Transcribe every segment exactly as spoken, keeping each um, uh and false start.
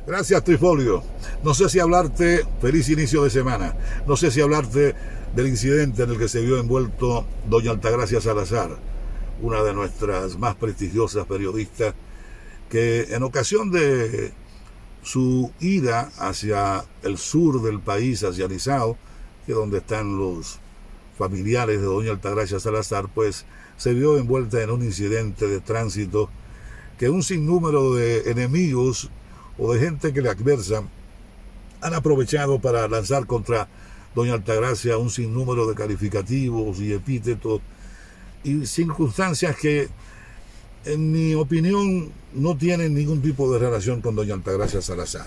Gracias, Trifolio. No sé si hablarte, feliz inicio de semana, no sé si hablarte del incidente en el que se vio envuelto doña Altagracia Salazar, una de nuestras más prestigiosas periodistas, que en ocasión de su ida hacia el sur del país, hacia Nizao, que es donde están los familiares de doña Altagracia Salazar, pues se vio envuelta en un incidente de tránsito que un sinnúmero de enemigos o de gente que le adversa han aprovechado para lanzar contra doña Altagracia un sinnúmero de calificativos y epítetos y circunstancias que, en mi opinión, no tienen ningún tipo de relación con doña Altagracia Salazar.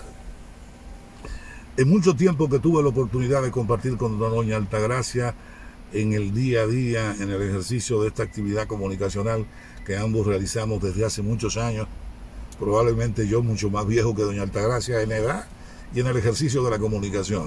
En mucho tiempo que tuve la oportunidad de compartir con doña Altagracia en el día a día, en el ejercicio de esta actividad comunicacional que ambos realizamos desde hace muchos años, probablemente yo mucho más viejo que doña Altagracia en edad y en el ejercicio de la comunicación.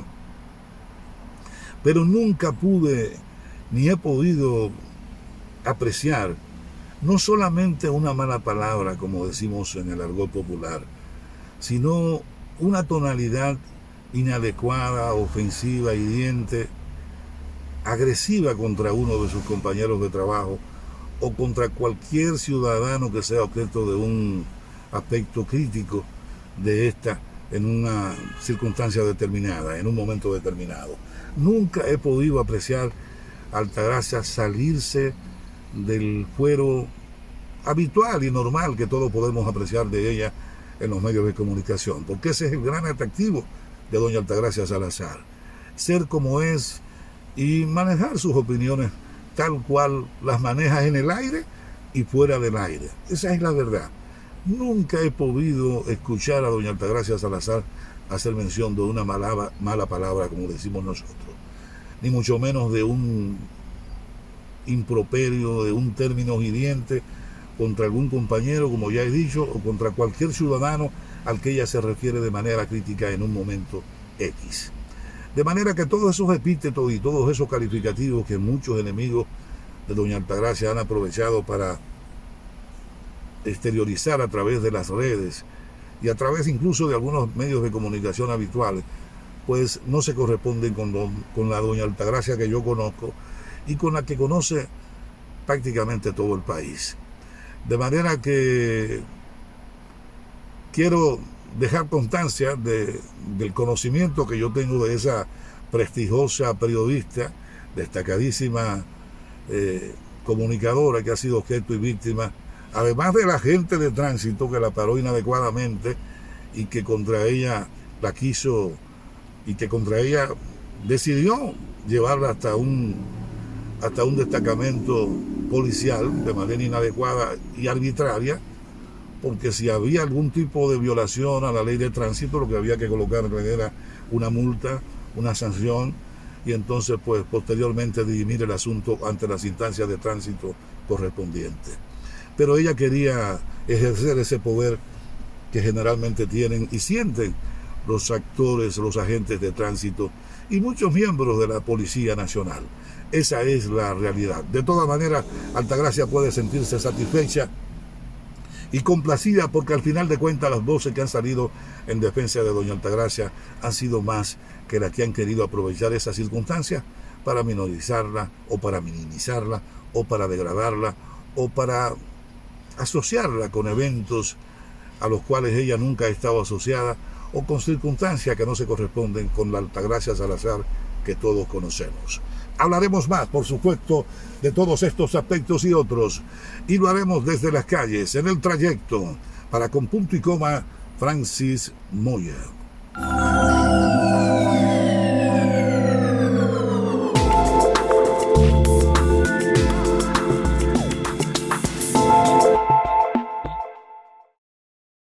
Pero nunca pude ni he podido apreciar no solamente una mala palabra, como decimos en el argot popular, sino una tonalidad inadecuada, ofensiva, hiriente, agresiva contra uno de sus compañeros de trabajo o contra cualquier ciudadano que sea objeto de un aspecto crítico de esta en una circunstancia determinada, en un momento determinado. Nunca he podido apreciar a Altagracia salirse del fuero habitual y normal que todos podemos apreciar de ella en los medios de comunicación, porque ese es el gran atractivo de doña Altagracia Salazar, ser como es y manejar sus opiniones tal cual las maneja en el aire y fuera del aire. Esa es la verdad. Nunca he podido escuchar a doña Altagracia Salazar hacer mención de una mala, mala palabra, como decimos nosotros, ni mucho menos de un improperio, de un término hiriente contra algún compañero, como ya he dicho, o contra cualquier ciudadano al que ella se refiere de manera crítica en un momento X. De manera que todos esos epítetos y todos esos calificativos que muchos enemigos de doña Altagracia han aprovechado para exteriorizar a través de las redes y a través incluso de algunos medios de comunicación habituales, pues no se corresponden con, lo, con la doña Altagracia que yo conozco y con la que conoce prácticamente todo el país. De manera que quiero dejar constancia de, del conocimiento que yo tengo de esa prestigiosa periodista, destacadísima eh, comunicadora que ha sido objeto y víctima, además de la gente de tránsito que la paró inadecuadamente y que contra ella la quiso y que contra ella decidió llevarla hasta un hasta un destacamento policial de manera inadecuada y arbitraria, porque si había algún tipo de violación a la ley de tránsito, lo que había que colocarle era una multa, una sanción, y entonces pues posteriormente dirimir el asunto ante las instancias de tránsito correspondientes. Pero ella quería ejercer ese poder que generalmente tienen y sienten los actores, los agentes de tránsito y muchos miembros de la Policía Nacional. Esa es la realidad. De todas maneras, Altagracia puede sentirse satisfecha y complacida porque al final de cuentas las voces que han salido en defensa de doña Altagracia han sido más que las que han querido aprovechar esa circunstancia para minorizarla o para minimizarla o para degradarla o para asociarla con eventos a los cuales ella nunca ha estado asociada o con circunstancias que no se corresponden con la Altagracia Salazar que todos conocemos. Hablaremos más, por supuesto, de todos estos aspectos y otros, y lo haremos desde las calles, en el trayecto, para con punto y coma Francis Moya.